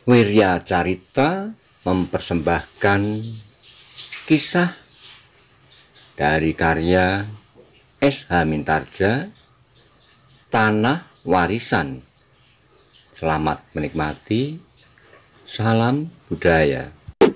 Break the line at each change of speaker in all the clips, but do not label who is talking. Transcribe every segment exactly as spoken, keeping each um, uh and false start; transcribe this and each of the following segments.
Wirya Carita mempersembahkan kisah dari karya S H Mintarja, Tanah Warisan. Selamat menikmati. Salam budaya.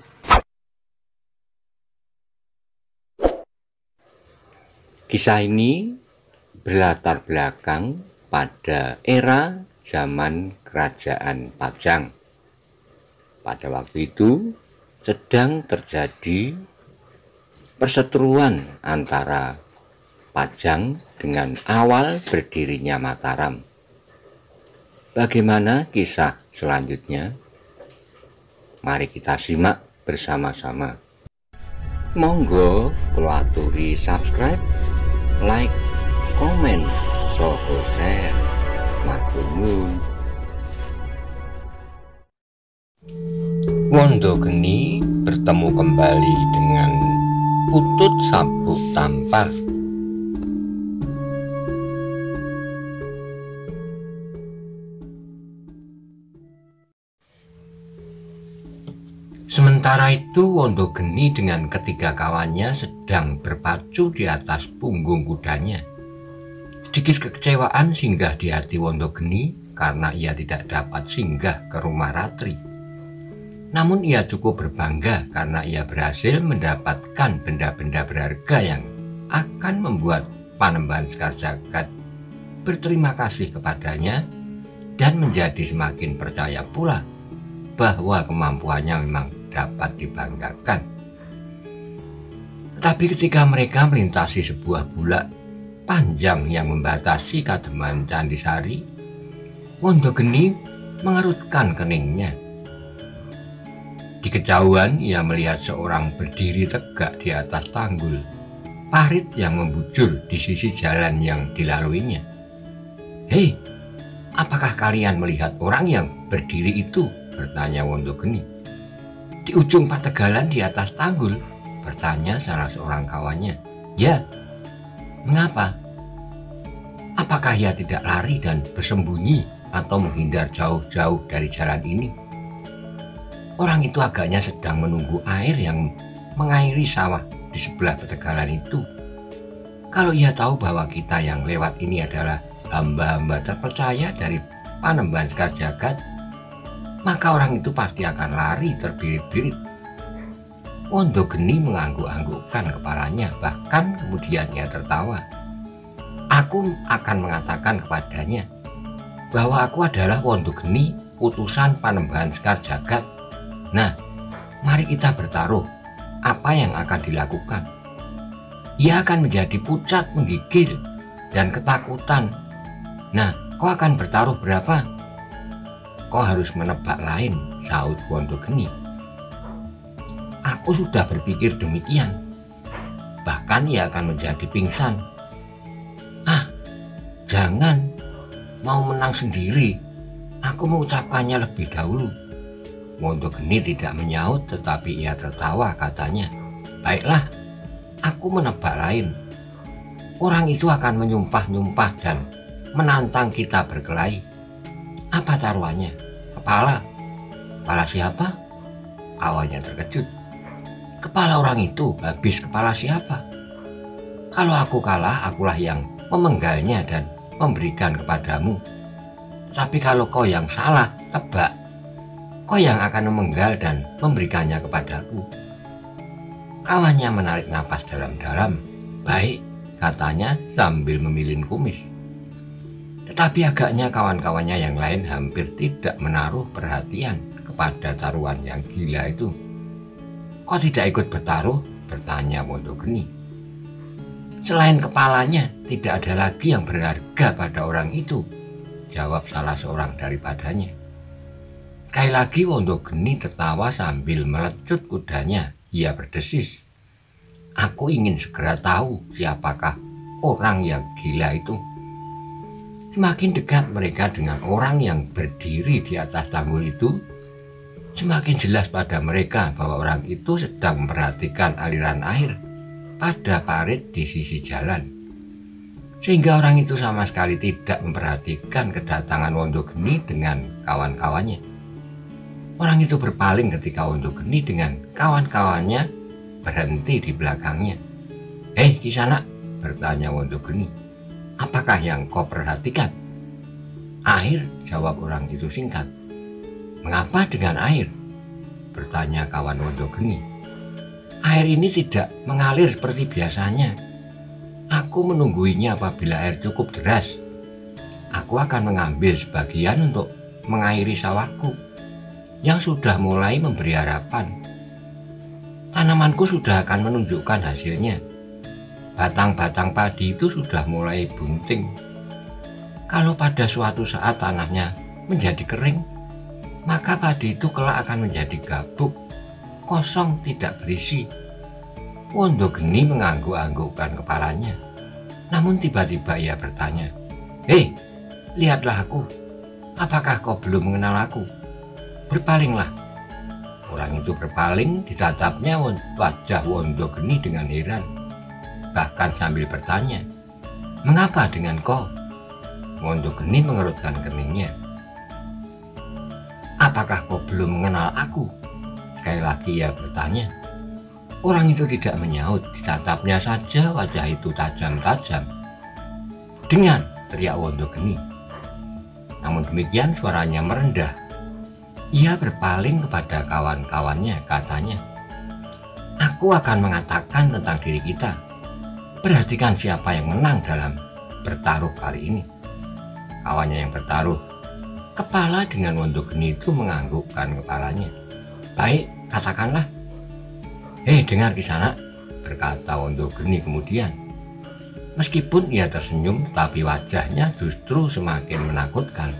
Kisah ini berlatar belakang pada era zaman Kerajaan Pajang. Pada waktu itu sedang terjadi perseteruan antara Pajang dengan awal berdirinya Mataram. Bagaimana kisah selanjutnya? Mari kita simak bersama-sama. Monggo kula aturi subscribe, like, komen, soho share. Matur nuwun. Wondogeni bertemu kembali dengan Putut Sabuk Tampar. Sementara itu Wondogeni dengan ketiga kawannya sedang berpacu di atas punggung kudanya. Sedikit kekecewaan singgah di hati Wondogeni karena ia tidak dapat singgah ke rumah Ratri. Namun ia cukup berbangga karena ia berhasil mendapatkan benda-benda berharga yang akan membuat Panembahan Sekar Jagad berterima kasih kepadanya dan menjadi semakin percaya pula bahwa kemampuannya memang dapat dibanggakan. Tetapi ketika mereka melintasi sebuah bulak panjang yang membatasi Kademangan Candisari, Wondogeni mengerutkan keningnya. Di kejauhan ia melihat seorang berdiri tegak di atas tanggul parit yang membujur di sisi jalan yang dilaluinya. "Hei, apakah kalian melihat orang yang berdiri itu?" bertanya Wondogeni. "Di ujung pategalan di atas tanggul," bertanya salah seorang kawannya. "Ya, mengapa? Apakah ia tidak lari dan bersembunyi atau menghindar jauh-jauh dari jalan ini? Orang itu agaknya sedang menunggu air yang mengairi sawah di sebelah petegalan itu. Kalau ia tahu bahwa kita yang lewat ini adalah hamba-hamba terpercaya dari Panembahan Sekar Jagad, maka orang itu pasti akan lari terbirit-birit." Wondogeni mengangguk-anggukkan kepalanya, bahkan kemudian ia tertawa. "Aku akan mengatakan kepadanya bahwa aku adalah Wondogeni, utusan Panembahan Sekar Jagad. Nah, mari kita bertaruh. Apa yang akan dilakukan? Ia akan menjadi pucat, menggigil, dan ketakutan. Nah, kau akan bertaruh berapa?" "Kau harus menebak lain," sahut Wondogeni. "Aku sudah berpikir demikian. Bahkan ia akan menjadi pingsan." "Ah, jangan. Mau menang sendiri. Aku mengucapkannya lebih dahulu." Wondogeni tidak menyaut, tetapi ia tertawa, katanya. "Baiklah, aku menebak lain. Orang itu akan menyumpah-nyumpah dan menantang kita berkelahi. Apa taruhannya? Kepala." "Kepala siapa?" Kawannya terkejut. "Kepala orang itu. Habis kepala siapa? Kalau aku kalah, akulah yang memenggalnya dan memberikan kepadamu. Tapi kalau kau yang salah, tebak. Kau yang akan memenggal dan memberikannya kepadaku." Kawannya menarik napas dalam-dalam. "Baik," katanya sambil memilin kumis. Tetapi agaknya kawan-kawannya yang lain hampir tidak menaruh perhatian kepada taruhan yang gila itu. "Kau tidak ikut bertaruh?" bertanya Wondogeni. "Selain kepalanya, tidak ada lagi yang berharga pada orang itu," jawab salah seorang daripadanya. Sekali lagi Wondogeni tertawa sambil melecut kudanya. Ia berdesis, "Aku ingin segera tahu siapakah orang yang gila itu." Semakin dekat mereka dengan orang yang berdiri di atas tanggul itu, semakin jelas pada mereka bahwa orang itu sedang memperhatikan aliran air pada parit di sisi jalan. Sehingga orang itu sama sekali tidak memperhatikan kedatangan Wondogeni dengan kawan-kawannya. Orang itu berpaling ketika Wondogeni dengan kawan-kawannya berhenti di belakangnya. "Hei Kisanak," bertanya Wondogeni, "apakah yang kau perhatikan?" "Air," jawab orang itu singkat. "Mengapa dengan air?" bertanya kawan Wondogeni. "Air ini tidak mengalir seperti biasanya. Aku menungguinya apabila air cukup deras. Aku akan mengambil sebagian untuk mengairi sawahku yang sudah mulai memberi harapan. Tanamanku sudah akan menunjukkan hasilnya. Batang-batang padi itu sudah mulai bunting. Kalau pada suatu saat tanahnya menjadi kering, maka padi itu kelak akan menjadi gabuk, kosong, tidak berisi." Wondogeni mengangguk-anggukkan kepalanya. Namun tiba-tiba ia bertanya, "Hei, lihatlah aku. Apakah kau belum mengenal aku? Berpalinglah." Orang itu berpaling, ditatapnya wajah Wondogeni dengan heran, bahkan sambil bertanya, "Mengapa dengan kau?" Wondogeni mengerutkan keningnya. "Apakah kau belum mengenal aku?" sekali lagi ia bertanya. Orang itu tidak menyaut, ditatapnya saja wajah itu tajam-tajam. "Dengar!" teriak Wondogeni. Namun demikian suaranya merendah. Ia berpaling kepada kawan-kawannya, katanya, "Aku akan mengatakan tentang diri kita. Perhatikan siapa yang menang dalam bertaruh kali ini." Kawannya yang bertaruh kepala dengan Wondogeni itu menganggukkan kepalanya. "Baik, katakanlah." "Hei, dengar Kisanak," berkata Wondogeni kemudian. Meskipun ia tersenyum, tapi wajahnya justru semakin menakutkan.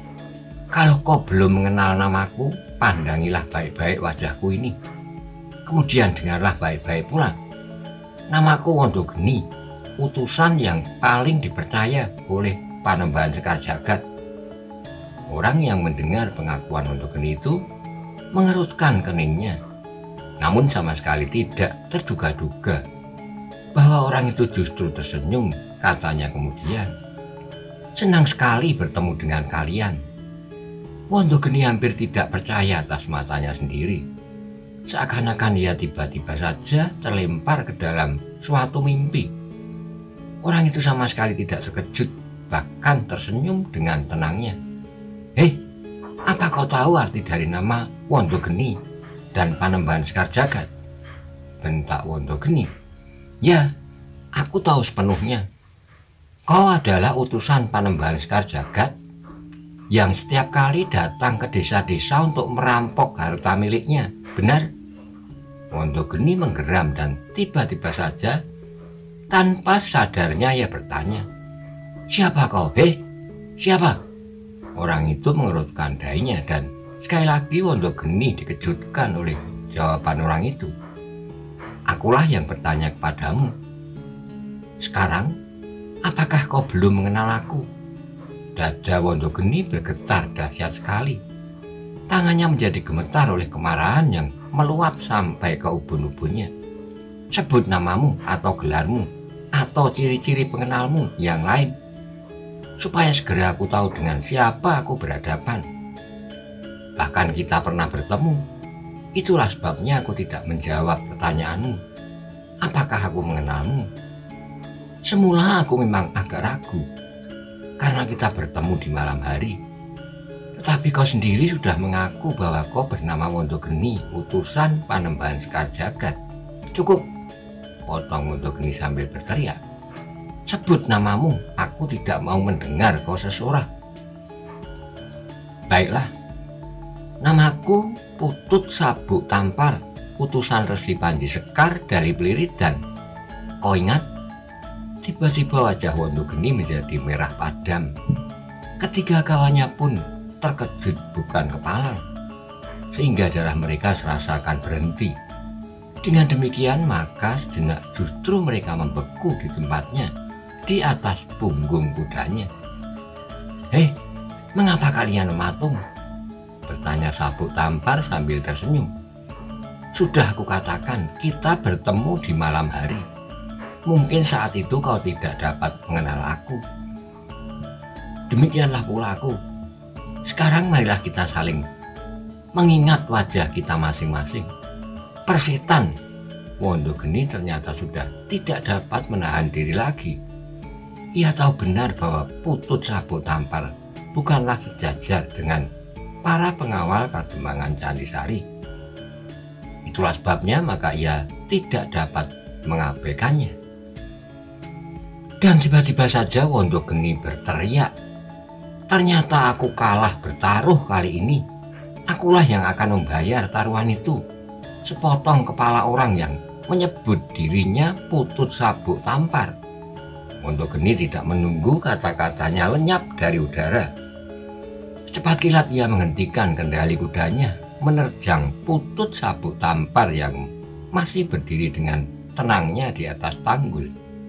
"Kalau kau belum mengenal namaku, pandangilah baik-baik wajahku ini. Kemudian dengarlah baik-baik pula. Namaku Wondogeni, utusan yang paling dipercaya oleh Panembahan Sekar Jagad." Orang yang mendengar pengakuan Wondogeni itu mengerutkan keningnya, namun sama sekali tidak terduga-duga bahwa orang itu justru tersenyum. Katanya kemudian, "Senang sekali bertemu dengan kalian." Wondogeni hampir tidak percaya atas matanya sendiri. Seakan-akan ia tiba-tiba saja terlempar ke dalam suatu mimpi. Orang itu sama sekali tidak terkejut, bahkan tersenyum dengan tenangnya. "Hei, apa kau tahu arti dari nama Wondogeni dan Panembahan Sekar Jagad?" bentak Wondogeni. "Ya, aku tahu sepenuhnya. Kau adalah utusan Panembahan Sekar Jagad yang setiap kali datang ke desa-desa untuk merampok harta miliknya, benar?" Wondogeni menggeram dan tiba-tiba saja tanpa sadarnya ia bertanya, "Siapa kau? Hei, siapa?" Orang itu mengerutkan dahinya dan sekali lagi Wondogeni dikejutkan oleh jawaban orang itu. "Akulah yang bertanya kepadamu. Sekarang, apakah kau belum mengenal aku?" Dada Wondogeni bergetar dahsyat sekali. Tangannya menjadi gemetar oleh kemarahan yang meluap sampai ke ubun-ubunnya. "Sebut namamu atau gelarmu atau ciri-ciri pengenalmu yang lain, supaya segera aku tahu dengan siapa aku berhadapan. Bahkan kita pernah bertemu. Itulah sebabnya aku tidak menjawab pertanyaanmu. Apakah aku mengenalmu? Semula aku memang agak ragu, karena kita bertemu di malam hari. Tetapi kau sendiri sudah mengaku bahwa kau bernama Wondogeni, utusan Panembahan Sekar Jagad." "Cukup," potong Wondogeni sambil berteriak. "Sebut namamu, aku tidak mau mendengar kau sesorah." "Baiklah, namaku Putut Sabuk Tampar, utusan Resi Panji Sekar dari Pliridan. Kau ingat?" Tiba-tiba wajah Wondogeni menjadi merah padam. Ketiga kawannya pun terkejut bukan kepala, sehingga darah mereka serasakan berhenti. Dengan demikian maka sejenak justru mereka membeku di tempatnya, di atas punggung kudanya. "Hei, mengapa kalian mematung?" bertanya Sabuk Tampar sambil tersenyum. "Sudah aku katakan, kita bertemu di malam hari. Mungkin saat itu kau tidak dapat mengenal aku. Demikianlah pula aku. Sekarang marilah kita saling mengingat wajah kita masing-masing. Persetan Wondogeni ternyata sudah tidak dapat menahan diri lagi. Ia tahu benar bahwa Putut Sabuk Tampar bukanlah sejajar dengan para pengawal Kademangan Candisari. Itulah sebabnya maka ia tidak dapat mengabaikannya. Dan tiba-tiba saja Wondogeni berteriak, "Ternyata aku kalah bertaruh kali ini. Akulah yang akan membayar taruhan itu." Sepotong kepala orang yang menyebut dirinya Putut Sabuk Tampar. Wondogeni tidak menunggu kata-katanya lenyap dari udara. Cepat kilat ia menghentikan kendali kudanya, menerjang Putut Sabuk Tampar yang masih berdiri dengan tenangnya di atas tanggul.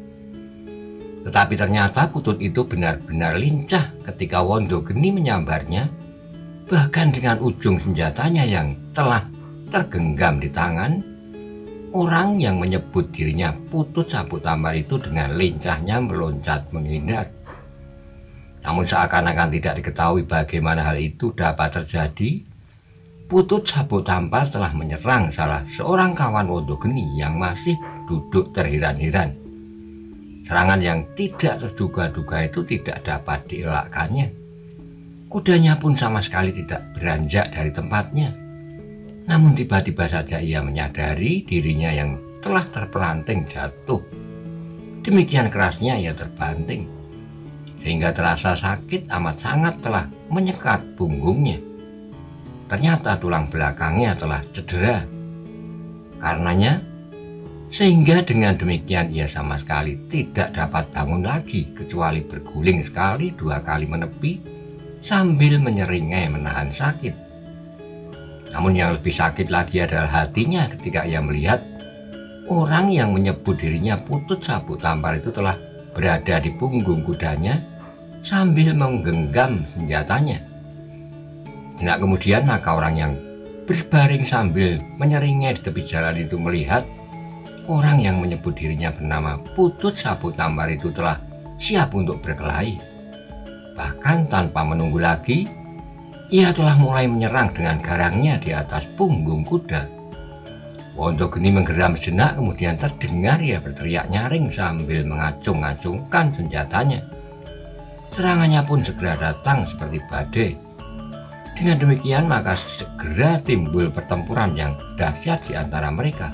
Tetapi ternyata Putut itu benar-benar lincah ketika Wondogeni menyambarnya, bahkan dengan ujung senjatanya yang telah tergenggam di tangan. Orang yang menyebut dirinya Putut Sabuk Tampar itu dengan lincahnya meloncat menghindar. Namun seakan-akan tidak diketahui bagaimana hal itu dapat terjadi, Putut Sabuk Tampar telah menyerang salah seorang kawan Wondogeni yang masih duduk terhiran-hiran. Serangan yang tidak terduga-duga itu tidak dapat dielakkannya. Kudanya pun sama sekali tidak beranjak dari tempatnya. Namun tiba-tiba saja ia menyadari dirinya yang telah terpelanting jatuh. Demikian kerasnya ia terbanting, sehingga terasa sakit amat sangat telah menyekat punggungnya. Ternyata tulang belakangnya telah cedera. Karenanya, sehingga dengan demikian ia sama sekali tidak dapat bangun lagi kecuali berguling sekali dua kali menepi sambil menyeringai menahan sakit. Namun yang lebih sakit lagi adalah hatinya ketika ia melihat orang yang menyebut dirinya Putut Sabuk Tampar itu telah berada di punggung kudanya sambil menggenggam senjatanya. Sejenak kemudian maka orang yang berbaring sambil menyeringai di tepi jalan itu melihat orang yang menyebut dirinya bernama Putut Sabuk Tampar itu telah siap untuk berkelahi. Bahkan tanpa menunggu lagi, ia telah mulai menyerang dengan garangnya di atas punggung kuda. Wondogeni menggeram sejenak, kemudian terdengar ia berteriak nyaring sambil mengacung-acungkan senjatanya. Serangannya pun segera datang seperti badai. Dengan demikian maka segera timbul pertempuran yang dahsyat di antara mereka.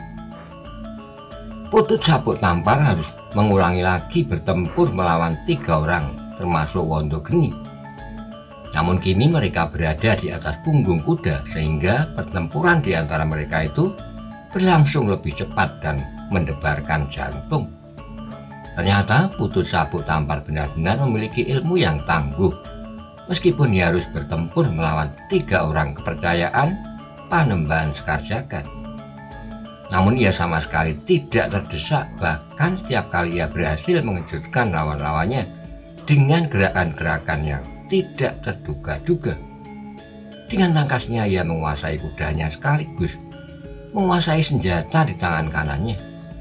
Putut Sabuk Tampar harus mengulangi lagi bertempur melawan tiga orang, termasuk Wondogeni. Namun kini mereka berada di atas punggung kuda, sehingga pertempuran di antara mereka itu berlangsung lebih cepat dan mendebarkan jantung. Ternyata Putut Sabuk Tampar benar-benar memiliki ilmu yang tangguh, meskipun ia harus bertempur melawan tiga orang kepercayaan Panembahan Sekar Jagad. Namun ia sama sekali tidak terdesak, bahkan setiap kali ia berhasil mengejutkan lawan-lawannya dengan gerakan-gerakan yang tidak terduga-duga. Dengan tangkasnya ia menguasai kudanya sekaligus menguasai senjata di tangan kanannya.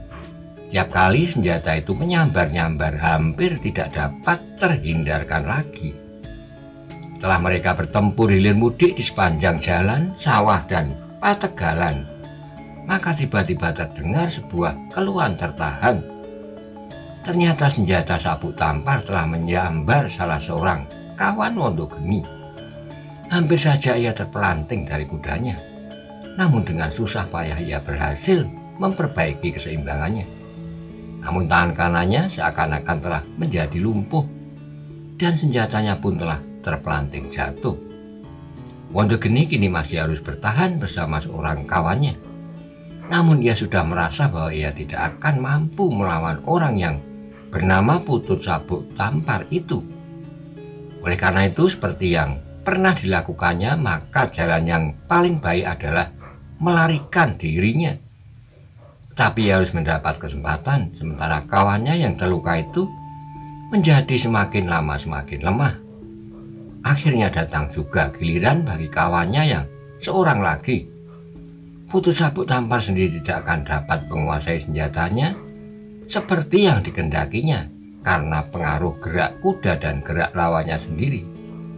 Tiap kali senjata itu menyambar-nyambar hampir tidak dapat terhindarkan lagi. Setelah mereka bertempur hilir mudik di sepanjang jalan, sawah, dan pategalan, maka tiba-tiba terdengar sebuah keluhan tertahan. Ternyata senjata Sabuk Tampar telah menyambar salah seorang kawan Wondogeni. Hampir saja ia terpelanting dari kudanya. Namun dengan susah payah ia berhasil memperbaiki keseimbangannya. Namun tangan kanannya seakan-akan telah menjadi lumpuh dan senjatanya pun telah terpelanting jatuh. Wondogeni kini masih harus bertahan bersama seorang kawannya. Namun ia sudah merasa bahwa ia tidak akan mampu melawan orang yang bernama Putut Sabuk Tampar itu. Oleh karena itu, seperti yang pernah dilakukannya, maka jalan yang paling baik adalah melarikan dirinya. Tapi ia harus mendapat kesempatan, sementara kawannya yang terluka itu menjadi semakin lama semakin lemah. Akhirnya datang juga giliran bagi kawannya yang seorang lagi. Putut Sabuk Tampar sendiri tidak akan dapat menguasai senjatanya seperti yang dikendakinya karena pengaruh gerak kuda dan gerak lawannya sendiri.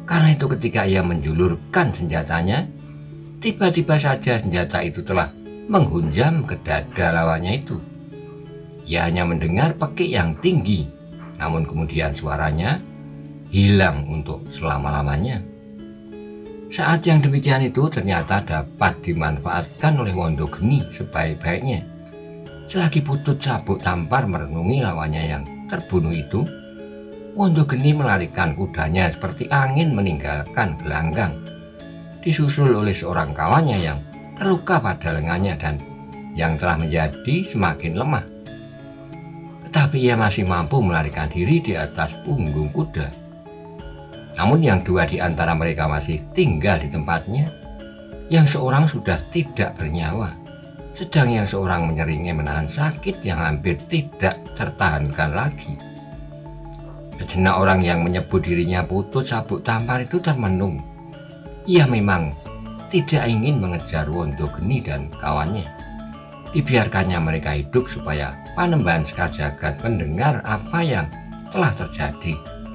Karena itu ketika ia menjulurkan senjatanya, tiba-tiba saja senjata itu telah menghunjam ke dada lawannya itu. Ia hanya mendengar pekik yang tinggi, namun kemudian suaranya hilang untuk selama-lamanya. Saat yang demikian itu ternyata dapat dimanfaatkan oleh Wondogeni sebaik-baiknya. Selagi Putut Sabuk Tampar merenungi lawannya yang terbunuh itu, Wondogeni melarikan kudanya seperti angin meninggalkan gelanggang, disusul oleh seorang kawannya yang terluka pada lengannya dan yang telah menjadi semakin lemah. Tetapi ia masih mampu melarikan diri di atas punggung kuda. Namun yang dua di antara mereka masih tinggal di tempatnya. Yang seorang sudah tidak bernyawa, sedang yang seorang menyeringai menahan sakit yang hampir tidak tertahankan lagi. Sejenak orang yang menyebut dirinya Putut Sabuk Tampar itu termenung. Ia memang tidak ingin mengejar Wondogeni dan kawannya. Dibiarkannya mereka hidup supaya Panembahan Sekar Jagad mendengar apa yang telah terjadi.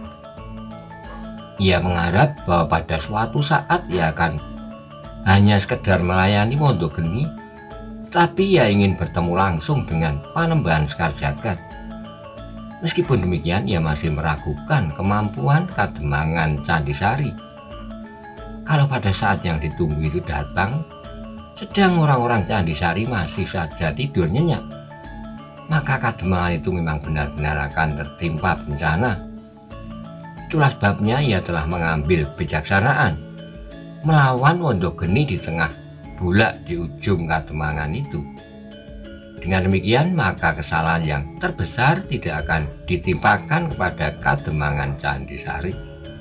Ia mengharap bahwa pada suatu saat ia akan hanya sekedar melayani Wondogeni, tapi ia ingin bertemu langsung dengan Panembahan Sekar Jagad. Meskipun demikian, ia masih meragukan kemampuan Kademangan Candisari. Kalau pada saat yang ditunggu itu datang, sedang orang-orang Candisari masih saja tidur nyenyak, maka Kademangan itu memang benar-benar akan tertimpa bencana. Itulah sebabnya ia telah mengambil kebijaksanaan melawan Wondogeni di tengah bulak di ujung Kademangan itu. Dengan demikian, maka kesalahan yang terbesar tidak akan ditimpakan kepada Kademangan Candisari.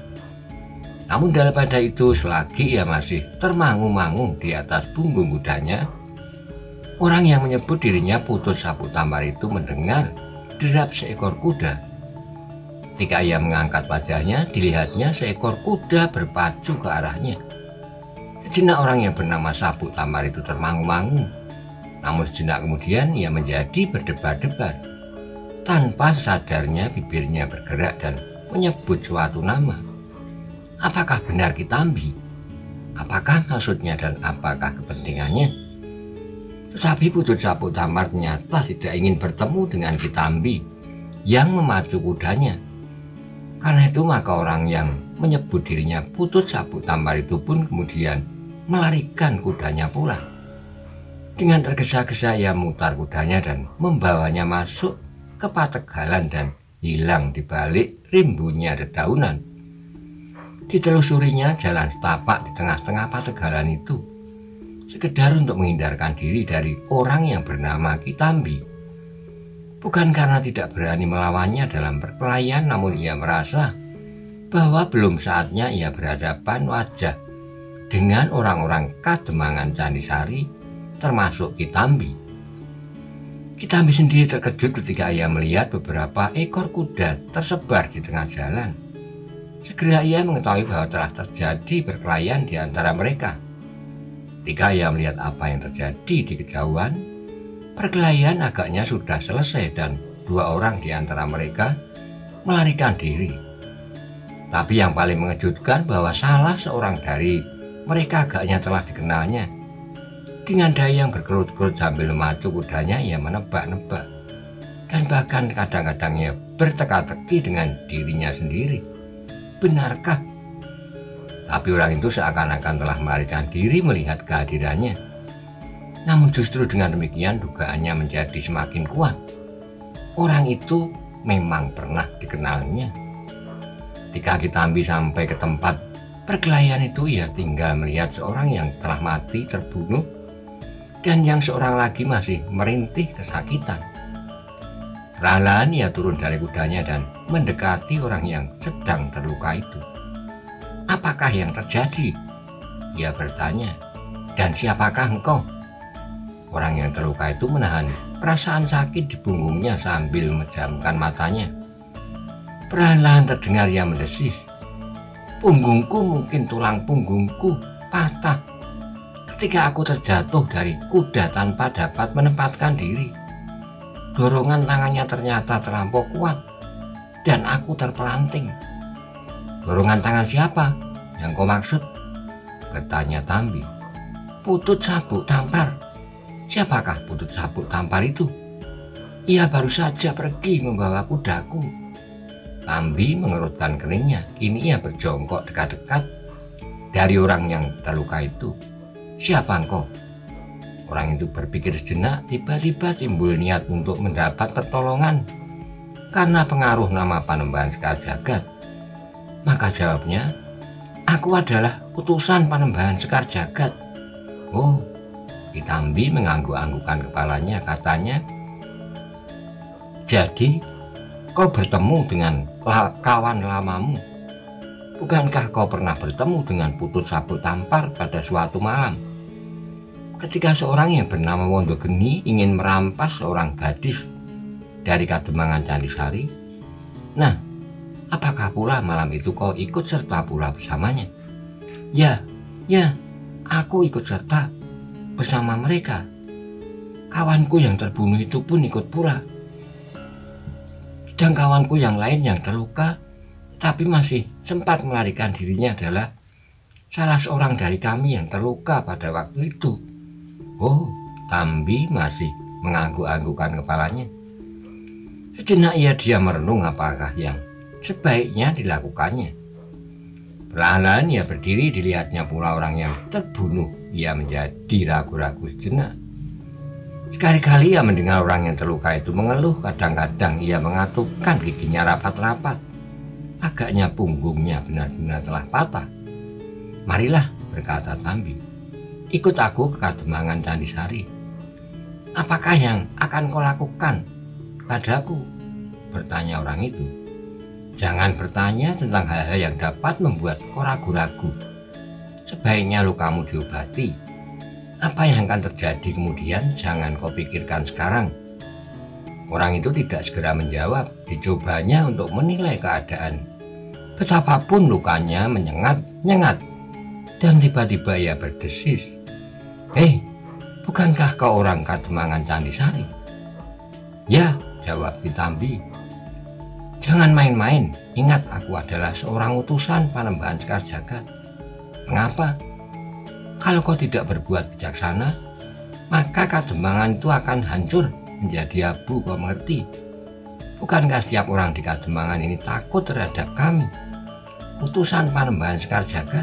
Namun daripada itu, selagi ia masih termangu-mangu di atas punggung kudanya, orang yang menyebut dirinya Putut Sabuk Tampar itu mendengar derap seekor kuda. Ketika ia mengangkat wajahnya, dilihatnya seekor kuda berpacu ke arahnya. Sejenak orang yang bernama Sabuk Tampar itu termangu-mangu. Namun sejenak kemudian ia menjadi berdebar-debar. Tanpa sadarnya bibirnya bergerak dan menyebut suatu nama. Apakah benar Kitambi? Apakah maksudnya dan apakah kepentingannya? Tetapi Putut Sabuk Tampar ternyata tidak ingin bertemu dengan Kitambi yang memacu kudanya. Karena itu maka orang yang menyebut dirinya Putut Sabuk Tampar itu pun kemudian melarikan kudanya pulang. Dengan tergesa-gesa ia memutar kudanya dan membawanya masuk ke pategalan dan hilang di balik rimbunnya dedaunan. Ditelusurinya jalan setapak di tengah-tengah pategalan itu, sekedar untuk menghindarkan diri dari orang yang bernama Kitambi. Bukan karena tidak berani melawannya dalam perkelahian, namun ia merasa bahwa belum saatnya ia berhadapan wajah dengan orang-orang Kademangan Candisari, termasuk Kitambi. Kitambi sendiri terkejut ketika ia melihat beberapa ekor kuda tersebar di tengah jalan. Segera ia mengetahui bahwa telah terjadi perkelahian di antara mereka. Ketika ia melihat apa yang terjadi di kejauhan, perkelahian agaknya sudah selesai dan dua orang di antara mereka melarikan diri. Tapi yang paling mengejutkan bahwa salah seorang dari mereka agaknya telah dikenalnya. Dengan daya yang berkerut-kerut sambil memacu kudanya, ia menebak-nebak dan bahkan kadang-kadang ia berteka-teki dengan dirinya sendiri. Benarkah? Tapi orang itu seakan-akan telah melarikan diri melihat kehadirannya. Namun justru dengan demikian dugaannya menjadi semakin kuat. Orang itu memang pernah dikenalnya. Ketika Kitambi sampai ke tempat perkelahian itu, ia tinggal melihat seorang yang telah mati terbunuh dan yang seorang lagi masih merintih kesakitan. Perlahan ia turun dari kudanya dan mendekati orang yang sedang terluka itu. Apakah yang terjadi? Ia bertanya. Dan siapakah engkau? Orang yang terluka itu menahan perasaan sakit di punggungnya sambil memejamkan matanya. Perlahan terdengar ia mendesih. Punggungku, mungkin tulang punggungku patah ketika aku terjatuh dari kuda tanpa dapat menempatkan diri. Dorongan tangannya ternyata terlampau kuat dan aku terpelanting. Dorongan tangan siapa? yang kau maksud? Bertanya Tambi. Putut Sabuk Tampar. Siapakah Putut Sabuk Tampar itu? Ia baru saja pergi membawa kudaku. Tambi mengerutkan keningnya. Kini ia berjongkok dekat-dekat dari orang yang terluka itu. Siapa engkau? Orang itu berpikir sejenak, tiba-tiba timbul niat untuk mendapat pertolongan karena pengaruh nama Panembahan Sekar Jagad. Maka jawabnya, aku adalah utusan Panembahan Sekar Jagad. Oh, Tambi mengangguk-anggukkan kepalanya, katanya, jadi kau bertemu dengan kawan lamamu. Bukankah kau pernah bertemu dengan Putut Sabuk Tampar pada suatu malam? Ketika seorang yang bernama Wondogeni ingin merampas seorang gadis dari Kademangan Candisari. Nah, apakah pula malam itu kau ikut serta pula bersamanya? Ya, ya, aku ikut serta bersama mereka. Kawanku yang terbunuh itu pun ikut pula. Dan kawanku yang lain yang terluka tapi masih sempat melarikan dirinya adalah salah seorang dari kami yang terluka pada waktu itu. Oh, Tambi masih mengangguk-anggukkan kepalanya. Sejenak ia diam merenung apakah yang sebaiknya dilakukannya. Perlahan-lahan ia berdiri, dilihatnya pula orang yang terbunuh. Ia menjadi ragu-ragu sejenak. Sekali-kali ia mendengar orang yang terluka itu mengeluh. Kadang-kadang ia mengatupkan giginya rapat-rapat. Agaknya punggungnya benar-benar telah patah. Marilah, berkata Tambi, ikut aku ke Kademangan Candisari. Apakah yang akan kau lakukan padaku? Bertanya orang itu. Jangan bertanya tentang hal-hal yang dapat membuat kau ragu-ragu. Sebaiknya lukamu diobati. Apa yang akan terjadi kemudian jangan kau pikirkan sekarang. Orang itu tidak segera menjawab. Dicobanya untuk menilai keadaan. Betapapun lukanya menyengat-nyengat. Dan tiba-tiba ia berdesis. Hei, bukankah kau orang Kademangan Candisari? Ya, jawab Tambi. Jangan main-main, ingat aku adalah seorang utusan Panembahan Sekar Jagad. Mengapa? Kalau kau tidak berbuat bijaksana, maka Kademangan itu akan hancur menjadi abu, kau mengerti? Bukankah setiap orang di Kademangan ini takut terhadap kami, utusan Panembahan Sekar Jagad?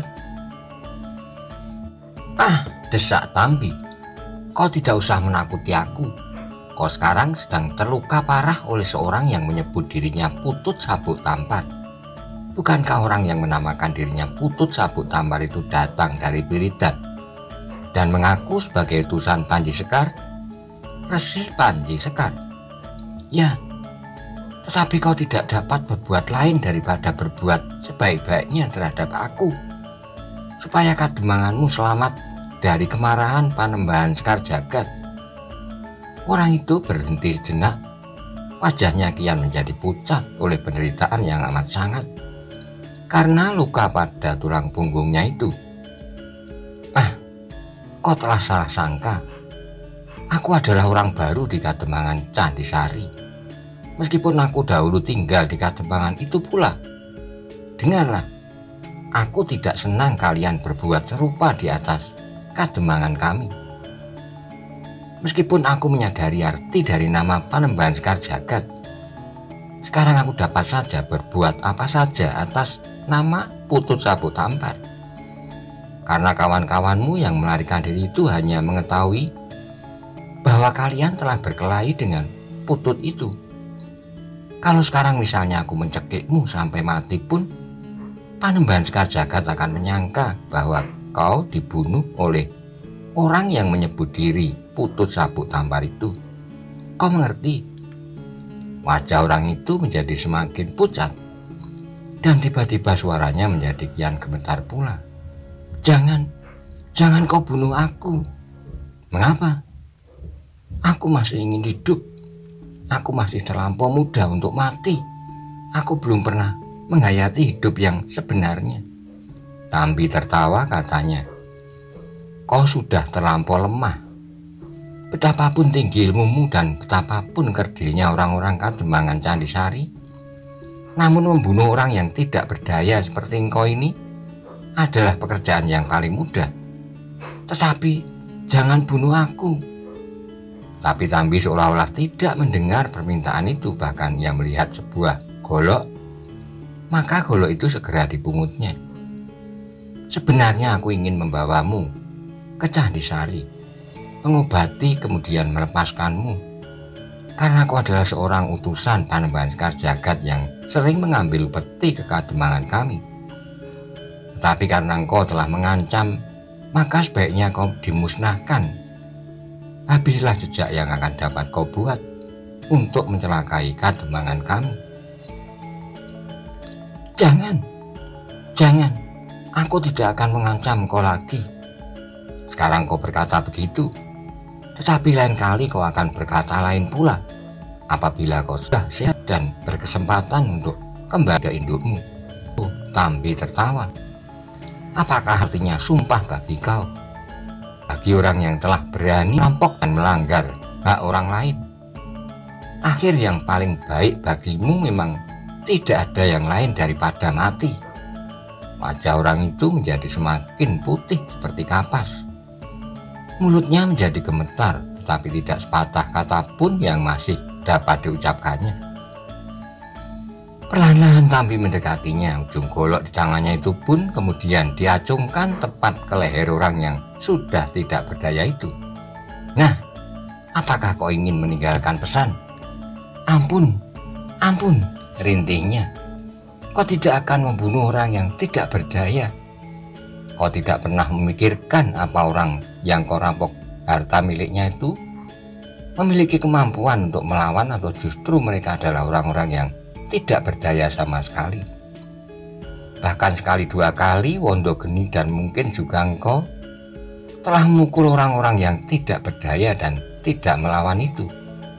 Ah, desak Tambi, kau tidak usah menakuti aku. Kau sekarang sedang terluka parah oleh seorang yang menyebut dirinya Putut Sabuk Tampar. Bukankah orang yang menamakan dirinya Putut Sabuk Tampar itu datang dari Biridan dan mengaku sebagai utusan Panji Sekar, Resi Panji Sekar? Ya, tetapi kau tidak dapat berbuat lain daripada berbuat sebaik-baiknya terhadap aku, supaya Kademanganmu selamat dari kemarahan Panembahan Sekar Jagad. Orang itu berhenti sejenak. Wajahnya kian menjadi pucat oleh penderitaan yang amat sangat karena luka pada tulang punggungnya itu. Ah, kau telah salah sangka. Aku adalah orang baru di Kademangan Candisari. Meskipun aku dahulu tinggal di Kademangan itu pula. Dengarlah, aku tidak senang kalian berbuat serupa di atas Kademangan kami. Meskipun aku menyadari arti dari nama Panembahan Sekar Jagad, sekarang aku dapat saja berbuat apa saja atas nama Putut Sabuk Tampar. Karena kawan-kawanmu yang melarikan diri itu hanya mengetahui bahwa kalian telah berkelahi dengan Putut itu. Kalau sekarang misalnya aku mencekikmu sampai mati pun, Panembahan Sekar Jagad akan menyangka bahwa kau dibunuh oleh orang yang menyebut diri Putut Sabuk Tampar itu. Kau mengerti? Wajah orang itu menjadi semakin pucat dan tiba-tiba suaranya menjadi kian gemetar pula. Jangan, jangan kau bunuh aku. Mengapa? Aku masih ingin hidup. Aku masih terlampau muda untuk mati. Aku belum pernah menghayati hidup yang sebenarnya. Tambi tertawa, katanya, kau sudah terlampau lemah. Betapapun tinggi ilmumu dan betapapun kerdilnya orang-orang Kademangan Candisari, namun membunuh orang yang tidak berdaya seperti engkau ini adalah pekerjaan yang paling mudah. Tetapi jangan bunuh aku. Tapi Tambi seolah-olah tidak mendengar permintaan itu. Bahkan ia melihat sebuah golok, maka golok itu segera dipungutnya. Sebenarnya aku ingin membawamu ke Candisari, mengobati kemudian melepaskanmu, karena aku adalah seorang utusan Panembahan Sekar Jagad yang sering mengambil peti ke Kademangan kami. Tetapi karena engkau telah mengancam, maka sebaiknya kau dimusnahkan. Habislah jejak yang akan dapat kau buat untuk mencelakai Kademangan kami. Jangan, jangan, aku tidak akan mengancam kau lagi. Sekarang kau berkata begitu, tetapi lain kali kau akan berkata lain pula apabila kau sudah sehat dan berkesempatan untuk kembali ke indukmu. Oh, Tambi tertawa. Apakah artinya sumpah bagi kau? Bagi orang yang telah berani merampok dan melanggar hak orang lain. Akhir yang paling baik bagimu memang tidak ada yang lain daripada mati. Wajah orang itu menjadi semakin putih seperti kapas. Mulutnya menjadi gemetar, tetapi tidak sepatah kata pun yang masih dapat diucapkannya. Perlahan-lahan Tambi mendekatinya. Ujung golok di tangannya itu pun kemudian diacungkan tepat ke leher orang yang sudah tidak berdaya itu. Nah, apakah kau ingin meninggalkan pesan? Ampun, ampun, rintihnya. Kau tidak akan membunuh orang yang tidak berdaya. Kau tidak pernah memikirkan apa orang yang kau rampok harta miliknya itu memiliki kemampuan untuk melawan, atau justru mereka adalah orang-orang yang tidak berdaya sama sekali. Bahkan sekali dua kali Wondogeni dan mungkin juga engkau telah memukul orang-orang yang tidak berdaya dan tidak melawan itu.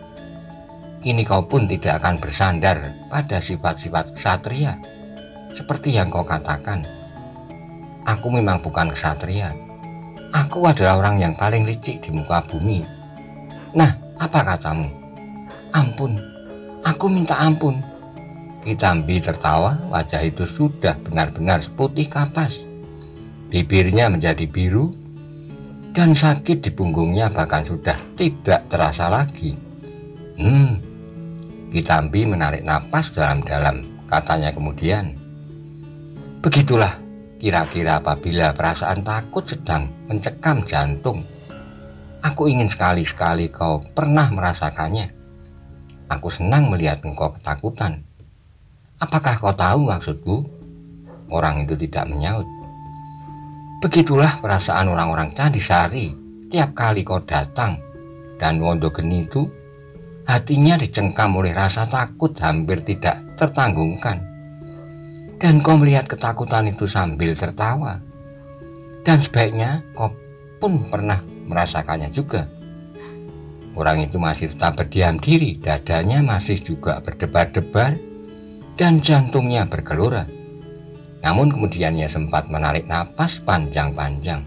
Kini kau pun tidak akan bersandar pada sifat-sifat ksatria seperti yang kau katakan. Aku memang bukan ksatria. Aku adalah orang yang paling licik di muka bumi. Nah, apa katamu? Ampun, aku minta ampun. Tambi tertawa. Wajah itu sudah benar-benar seputih kapas. Bibirnya menjadi biru dan sakit di punggungnya bahkan sudah tidak terasa lagi. Hmm, Tambi menarik napas dalam-dalam. Katanya kemudian, begitulah kira-kira apabila perasaan takut sedang mencekam jantung. Aku ingin sekali-sekali kau pernah merasakannya. Aku senang melihat engkau ketakutan. Apakah kau tahu maksudku? Orang itu tidak menyaut. Begitulah perasaan orang-orang Candisari tiap kali kau datang. Dan Wondogeni itu hatinya dicengkam oleh rasa takut hampir tidak tertanggungkan. Dan kau melihat ketakutan itu sambil tertawa. Dan sebaiknya kau pun pernah merasakannya juga. Orang itu masih tetap berdiam diri, dadanya masih juga berdebar-debar, dan jantungnya bergelora. Namun kemudian ia sempat menarik napas panjang-panjang.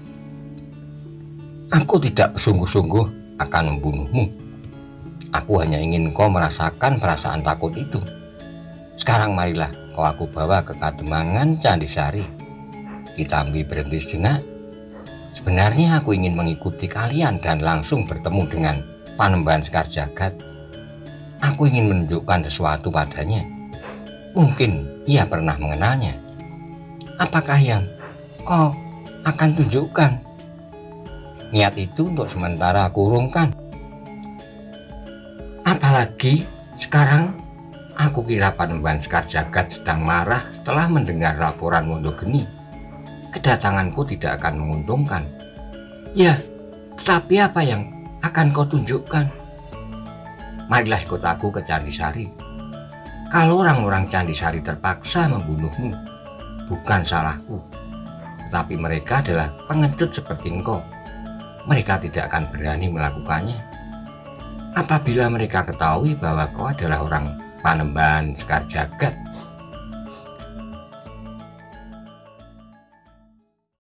Aku tidak sungguh-sungguh akan membunuhmu. Aku hanya ingin kau merasakan perasaan takut itu. Sekarang marilah kau aku bawa ke Kademangan Candisari. Tambi berhenti sejenak. Sebenarnya aku ingin mengikuti kalian dan langsung bertemu dengan Panembahan Sekar Jagad. Aku ingin menunjukkan sesuatu padanya. Mungkin ia pernah mengenalnya. Apakah yang kau akan tunjukkan? Niat itu untuk sementara aku urungkan. Apalagi sekarang aku kira Panembahan Sekar Jagad sedang marah setelah mendengar laporan Wondogeni. Kedatanganku tidak akan menguntungkan. Ya, tetapi apa yang akan kau tunjukkan? Marilah ikut aku ke Candisari. Kalau orang-orang Candisari terpaksa membunuhmu, bukan salahku. Tetapi mereka adalah pengecut seperti engkau. Mereka tidak akan berani melakukannya. Apabila mereka ketahui bahwa kau adalah orang Panembahan Sekar Jagad,